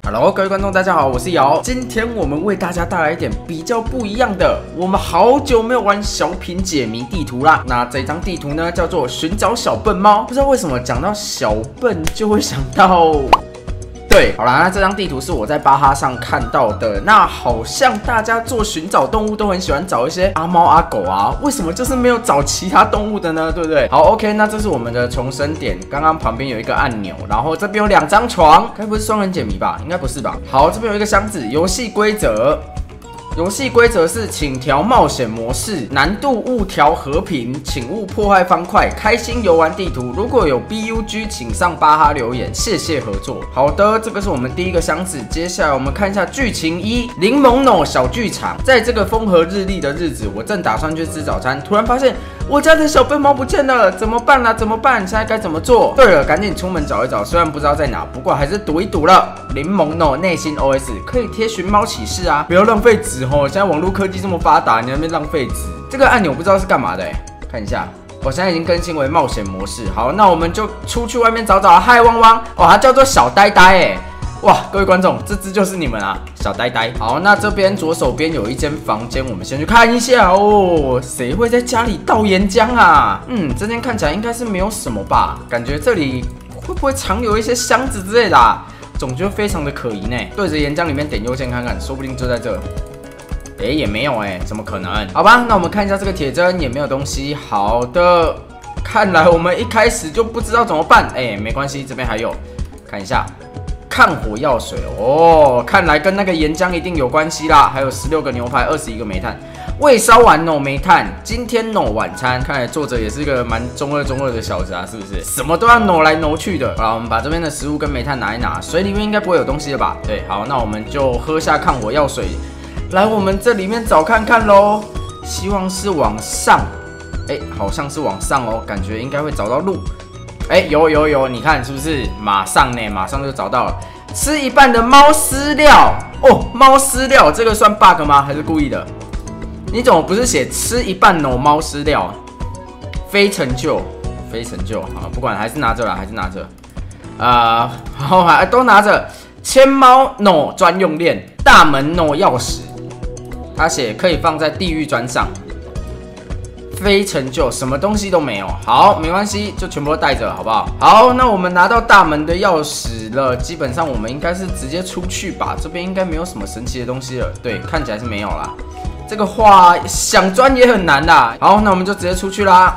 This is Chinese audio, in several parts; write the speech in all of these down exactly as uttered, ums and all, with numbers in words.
Hello， 各位观众，大家好，我是瑶。今天我们为大家带来一点比较不一样的，我们好久没有玩小品解谜地图啦。那这张地图呢，叫做寻找小笨猫。不知道为什么讲到小笨就会想到。 对，好啦，那这张地图是我在巴哈上看到的。那好像大家做寻找动物都很喜欢找一些阿猫阿狗啊，为什么就是没有找其他动物的呢？对不对？好 ，OK， 那这是我们的重生点。刚刚旁边有一个按钮，然后这边有两张床，该不是双人解谜吧？应该不是吧？好，这边有一个箱子，游戏规则。 游戏规则是，请调冒险模式，难度勿调和平，请勿破坏方块，开心游玩地图。如果有 B U G， 请上巴哈留言，谢谢合作。好的，这个是我们第一个箱子。接下来我们看一下剧情一：柠檬诺小剧场。在这个风和日丽的日子，我正打算去吃早餐，突然发现我家的小笨猫不见了，怎么办啊？怎么办？现在该怎么做？对了，赶紧出门找一找，虽然不知道在哪，不过还是赌一赌了。柠檬诺内心 O S 可以贴寻猫启事啊，不要浪费纸哦。现在网络科技这么发达，你在那边浪费纸。这个按钮不知道是干嘛的哎，看一下。 我现在已经更新为冒险模式，好，那我们就出去外面找找。嗨，汪汪，哦，它叫做小呆呆，哎，哇，各位观众，这只就是你们啊，小呆呆。好，那这边左手边有一间房间，我们先去看一下哦。谁会在家里倒岩浆啊？嗯，这间看起来应该是没有什么吧，感觉这里会不会藏有一些箱子之类的啊？总觉得非常的可疑呢。对着岩浆里面点右键看看，说不定就在这。 哎、欸，也没有哎、欸，怎么可能？好吧，那我们看一下这个铁针，也没有东西。好的，看来我们一开始就不知道怎么办。哎、欸，没关系，这边还有，看一下，抗火药水哦，看来跟那个岩浆一定有关系啦。还有十六个牛排，二十一个煤炭，未烧完哦，煤炭。今天 no 晚餐，看来作者也是个蛮中二中二的小子啊，是不是？什么都要挪来挪去的。好，我们把这边的食物跟煤炭拿一拿，水里面应该不会有东西了吧？对，好，那我们就喝下抗火药水。 来，我们这里面找看看咯，希望是往上，哎、欸，好像是往上哦，感觉应该会找到路，哎、欸，有有有，你看是不是？马上呢，马上就找到了，吃一半的猫饲料哦，猫饲料这个算 bug 吗？还是故意的？你怎么不是写吃一半no猫饲料？非成就，非成就啊，不管，还是拿着啦，还是拿着，啊、呃，好，还都拿着，牵猫 no 专用链，大门 no 钥匙。 他写可以放在地狱砖上，非成就，什么东西都没有。好，没关系，就全部都带着，好不好？好，那我们拿到大门的钥匙了，基本上我们应该是直接出去吧。这边应该没有什么神奇的东西了，对，看起来是没有啦。这个话想钻也很难啦。好，那我们就直接出去啦。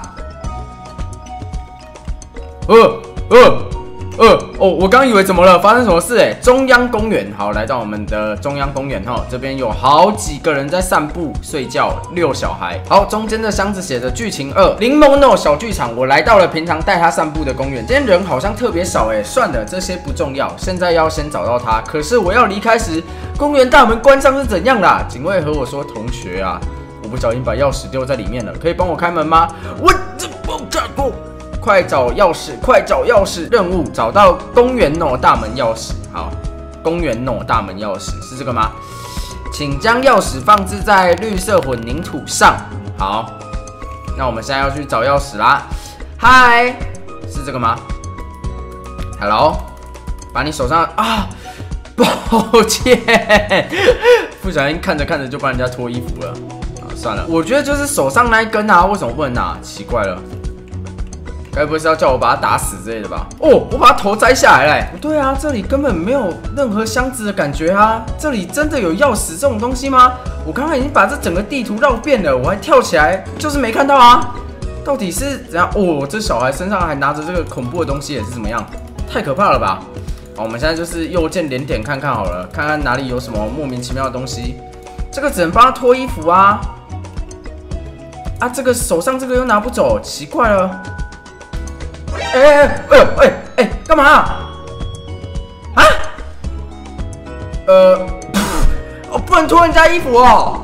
呃呃。 呃哦，我刚以为怎么了？发生什么事？哎，中央公园，好，来到我们的中央公园哈，这边有好几个人在散步、睡觉、遛小孩。好，中间的箱子写着剧情二，柠檬诺小剧场。我来到了平常带他散步的公园，今天人好像特别少哎。算了，这些不重要，现在要先找到他。可是我要离开时，公园大门关上是怎样啦？警卫和我说，同学啊，我不小心把钥匙丢在里面了，可以帮我开门吗？我这不看过。 快找钥匙！快找钥匙！任务找到公园 no 大门钥匙。好，公园 no 大门钥匙是这个吗？请将钥匙放置在绿色混凝土上。好，那我们现在要去找钥匙啦。嗨，是这个吗 ？Hello， 把你手上啊，抱歉，不小心看着看着就帮人家脱衣服了。啊，算了，我觉得就是手上那一根啊，为什么不能拿？奇怪了。 该不会是要叫我把它打死之类的吧？哦，我把它头摘下来了、欸。不对啊，这里根本没有任何箱子的感觉啊！这里真的有钥匙这种东西吗？我刚刚已经把这整个地图绕遍了，我还跳起来，就是没看到啊！到底是怎样？哦，这小孩身上还拿着这个恐怖的东西，也是怎么样？太可怕了吧！好，我们现在就是右键连点看看好了，看看哪里有什么莫名其妙的东西。这个只能帮他脱衣服啊！啊，这个手上这个又拿不走，奇怪了。 哎哎哎哎哎，干嘛啊？啊？呃，我不能脱人家衣服哦。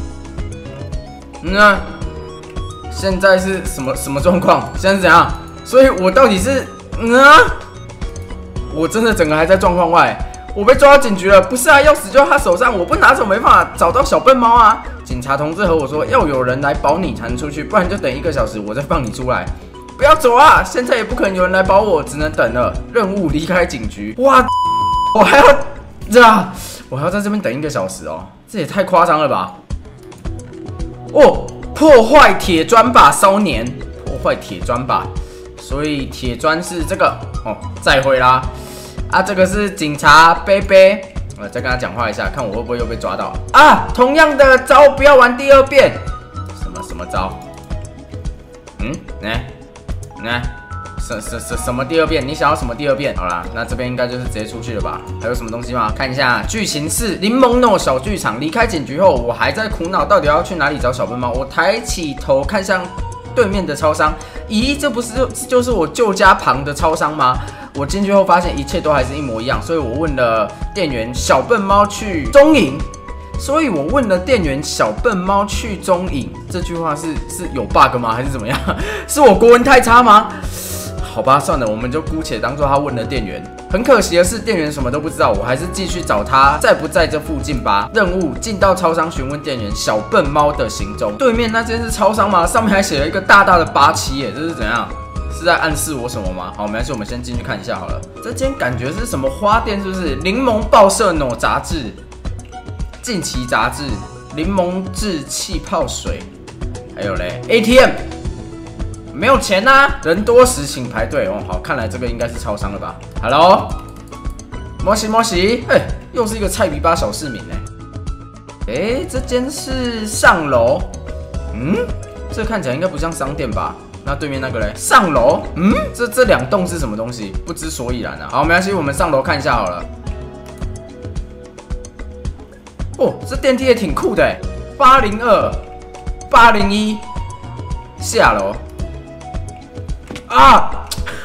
那现在是什么什么状况？现在是怎样？所以我到底是嗯、啊？我真的整个还在状况外。我被抓到警局了。不是啊，钥匙就在他手上，我不拿走没办法找到小笨猫啊。警察同志和我说，要有人来保你才能出去，不然就等一个小时，我再放你出来。不要走啊！现在也不可能有人来保我，只能等了。任务离开警局。哇，我还要这啊，我还要在这边等一个小时哦，这也太夸张了吧！哦，破坏铁砖把烧年，破坏铁砖把，所以铁砖是这个哦，再会啦。啊，这个是警察贝贝，我再跟他讲话一下，看我会不会又被抓到啊！同样的招不要玩第二遍，什么什么招？嗯，来来。什什什什么第二遍？你想要什么第二遍？好啦，那这边应该就是直接出去了吧？还有什么东西吗？看一下剧情是柠檬 no 小剧场。离开警局后，我还在苦恼到底要去哪里找小笨猫。我抬起头看向对面的超商，咦，这不是就是我旧家旁的超商吗？我进去后发现一切都还是一模一样，所以我问了店员小笨猫去中影。所以我问了店员小笨猫去中影这句话是是有 bug 吗？还是怎么样？是我国文太差吗？好吧，算了，我们就姑且当做他问了店员。很可惜的是，店员什么都不知道，我还是继续找他在不在这附近吧。任务进到超商询问店员小笨猫的行踪。对面那间是超商吗？上面还写了一个大大的八七耶，这是怎样？是在暗示我什么吗？好，没关系，我们先进去看一下好了。这间感觉是什么花店？是不是？柠檬报社 no 杂志、近期杂志、柠檬制气泡水，还有嘞 A T M。没有钱呐、啊，人多时请排队哦。好，看来这个应该是超商了吧 ？Hello， 摩西摩西，哎，又是一个菜逼巴小市民呢。哎，这间是上楼，嗯，这看起来应该不像商店吧？那对面那个嘞，上楼，嗯，这这两栋是什么东西？不知所以然啊。好，没关系，我们上楼看一下好了。哦，这电梯也挺酷的哎，八零二、八零一，下楼。啊！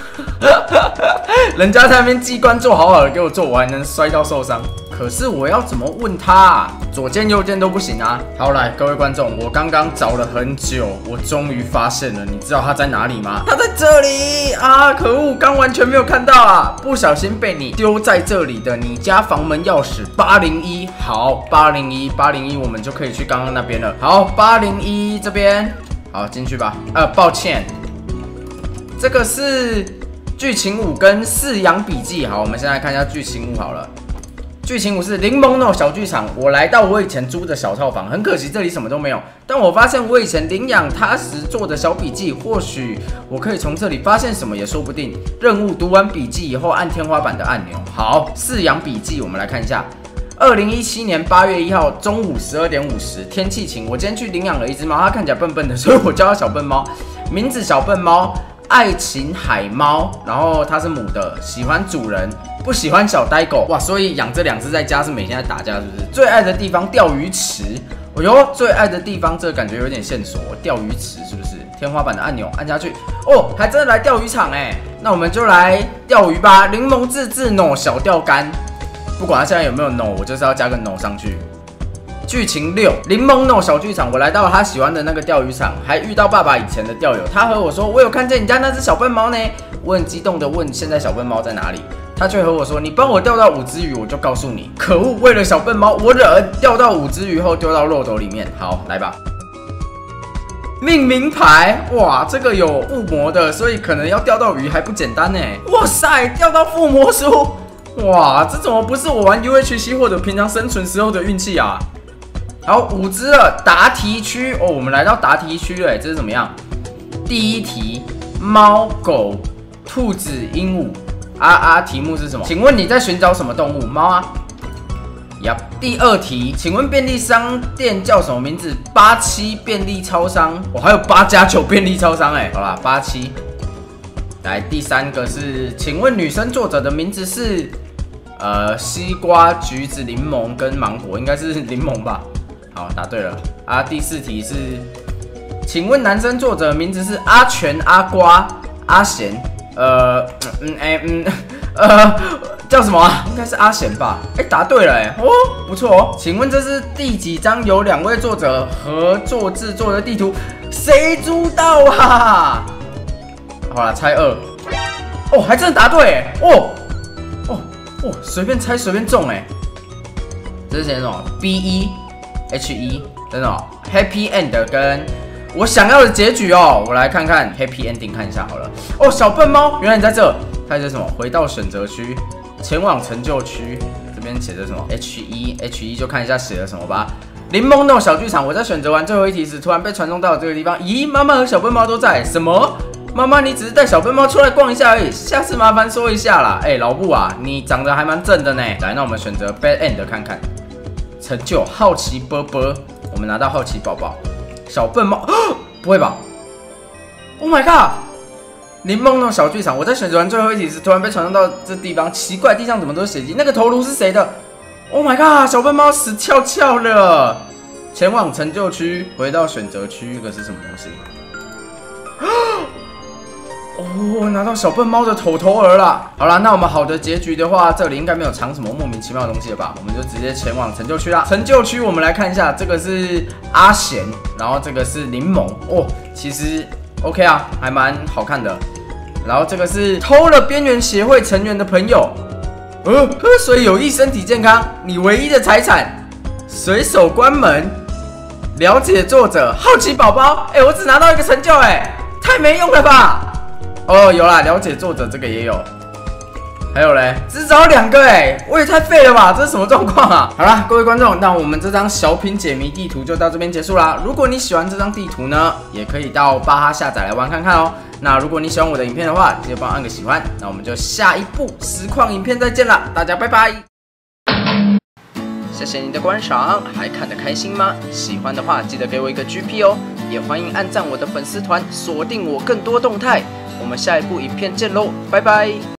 人家在那边机关做好好的给我做，我还能摔到受伤。可是我要怎么问他啊？左键右键都不行啊！好，来各位观众，我刚刚找了很久，我终于发现了，你知道他在哪里吗？他在这里啊！可恶，刚完全没有看到啊！不小心被你丢在这里的你家房门钥匙八零一，好，八零一八零一，我们就可以去刚刚那边了。好，八零一这边，好进去吧。呃，抱歉。这个是剧情五跟饲养笔记。好，我们现在看一下剧情五好了。剧情五是柠檬 no 小剧场。我来到我以前租的小套房，很可惜这里什么都没有。但我发现我以前领养它时做的小笔记，或许我可以从这里发现什么也说不定。任务读完笔记以后按天花板的按钮。好，饲养笔记，我们来看一下。二零一七年八月一号中午十二点五十，天气晴。我今天去领养了一只猫，它看起来笨笨的，所以我叫它小笨猫。名字小笨猫。爱情海猫，然后它是母的，喜欢主人，不喜欢小呆狗。哇，所以养这两只在家是每天在打架，是不是？最爱的地方钓鱼池。哎呦，最爱的地方，这个感觉有点线索。钓鱼池是不是？天花板的按钮按下去，哦，还真的来钓鱼场哎。那我们就来钓鱼吧。柠檬自制 no 小钓竿，不管它现在有没有 no， 我就是要加个 no 上去。剧情六，柠檬 no 小剧场，我来到了他喜欢的那个钓鱼场，还遇到爸爸以前的钓友。他和我说，我有看见你家那只小笨猫呢。我很激动的问，现在小笨猫在哪里？他却和我说，你帮我钓到五只鱼，我就告诉你。可恶，为了小笨猫，我忍。钓到五只鱼后丢到漏斗里面。好，来吧。命名牌，哇，这个有附魔的，所以可能要钓到鱼还不简单呢。哇塞，钓到附魔书，哇，这怎么不是我玩 U H C 或者平常生存时候的运气啊？好，五只了，答题区哦，我们来到答题区了，这是怎么样？第一题，猫、狗、兔子、鹦鹉。啊啊，题目是什么？请问你在寻找什么动物？猫啊。呀，第二题，请问便利商店叫什么名字？八七便利超商。我、哦、还有八加九便利超商哎。好啦，八七。来，第三个是，请问女生作者的名字是？呃，西瓜、橘子、柠檬跟芒果，应该是柠檬吧？好，答对了啊！第四题是，请问男生作者的名字是阿全、阿瓜、阿贤？呃，嗯，哎、欸，嗯，呃，叫什么啊？应该是阿贤吧？哎、欸，答对了、欸，哎，哦，不错哦。请问这是第几张由两位作者合作制作的地图？谁知道啊？好啦，猜二。哦，还真的答对、欸，哦，哦，哦，随便猜随便中、欸，哎，这是写什么 ？B 一。H 一，真的哦 ，Happy End 跟我想要的结局哦，我来看看 Happy Ending 看一下好了。哦，小笨猫，原来你在这，它是什么？回到选择区，前往成就区，这这边写着什么 H 一 H 一就看一下写了什么吧。柠檬弄小剧场，我在选择完最后一题时，突然被传送到了这个地方。咦，妈妈和小笨猫都在？什么？妈妈，你只是带小笨猫出来逛一下而已，下次麻烦说一下啦。哎、欸，老布啊，你长得还蛮正的呢。来，那我们选择 Bad End 看看。成就好奇波波，我们拿到好奇宝宝。小笨猫，不会吧 ？Oh my god！ 柠檬弄小剧场，我在选择完最后一题时，突然被传送到这地方。奇怪，地上怎么都是血迹？那个头颅是谁的 ？Oh my god！ 小笨猫死翘翘了。前往成就区，回到选择区，这个是什么东西？哦，拿到小笨猫的头头儿啦！好啦，那我们好的结局的话，这里应该没有藏什么莫名其妙的东西了吧？我们就直接前往成就区啦。成就区，我们来看一下，这个是阿贤，然后这个是柠檬哦，其实 OK 啊，还蛮好看的。然后这个是偷了边缘协会成员的朋友，呃，喝水有益身体健康，你唯一的财产，随手关门。了解作者，好奇宝宝，哎、欸，我只拿到一个成就、欸，哎，太没用了吧？哦，有啦，了解作者这个也有，还有嘞，只找两个哎，我也太废了吧，这是什么状况啊？好啦，各位观众，那我们这张小品解谜地图就到这边结束啦。如果你喜欢这张地图呢，也可以到巴哈下载来玩看看哦。那如果你喜欢我的影片的话，记得帮我按个喜欢。那我们就下一部实况影片再见啦，大家拜拜。谢谢您的观赏，还看得开心吗？喜欢的话记得给我一个 G P 哦，也欢迎按赞我的粉丝团，锁定我更多动态。我们下一部影片见喽，拜拜。